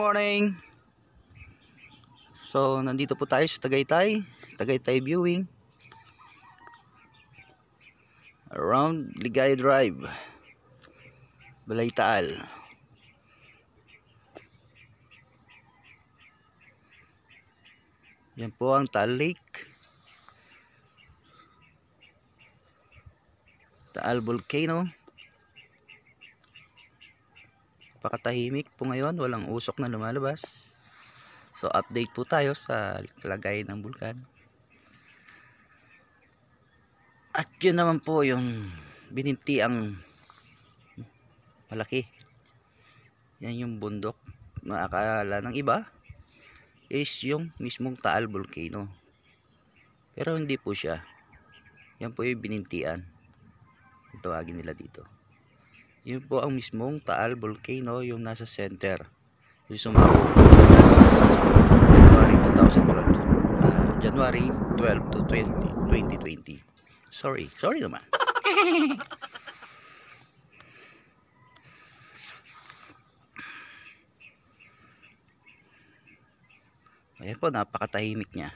morning. So, nandito po tayo sa Tagaytay viewing. Around Ligaya Drive, Balaytaal. Yan po ang Taal Lake. Taal Volcano. Pakatahimik po ngayon, walang usok na lumalabas. So update po tayo sa kalagayan ng bulkan. At yun naman po yung binintiang malaki. Yan yung bundok na akala ng iba is yung mismong Taal Volcano. Pero hindi po siya. Yan po yung binintian. Ang tawagin nila dito. Yun po ang mismong Taal Volcano, yung nasa center. Yung sumabog last January 12 to 2020. Sorry naman. Ayan po, napakatahimik niya.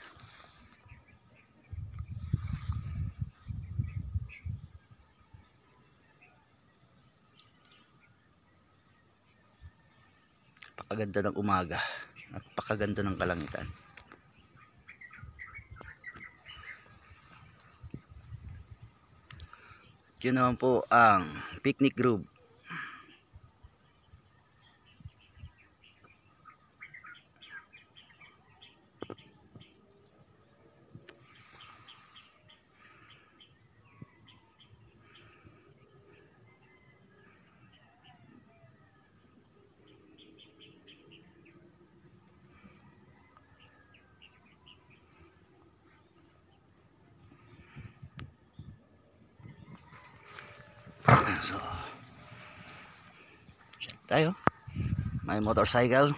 Napakaganda ng umaga. Napakaganda ng kalangitan. Yun naman po ang picnic group. So, tayo may motorcycle.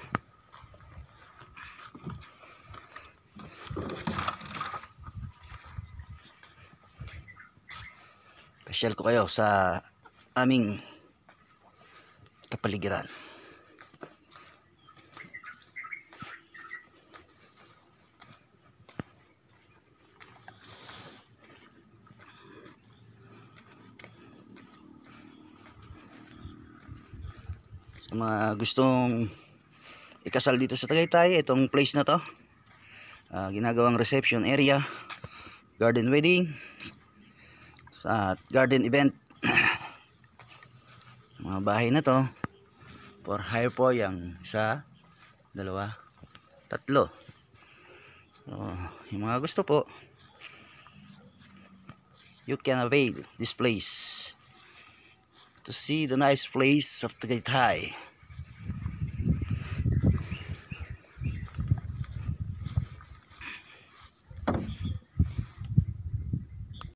Pasyal ko kayo sa aming kapaligiran. Sa mga gustong ikasal dito sa Tagaytay, itong place na to, ginagawang reception area, garden wedding, sa garden event. Mga bahay na to for hire po, yung isa, dalawa, tatlo. So, yung mga gusto po, you can avail this place to see the nice place of Tagaytay.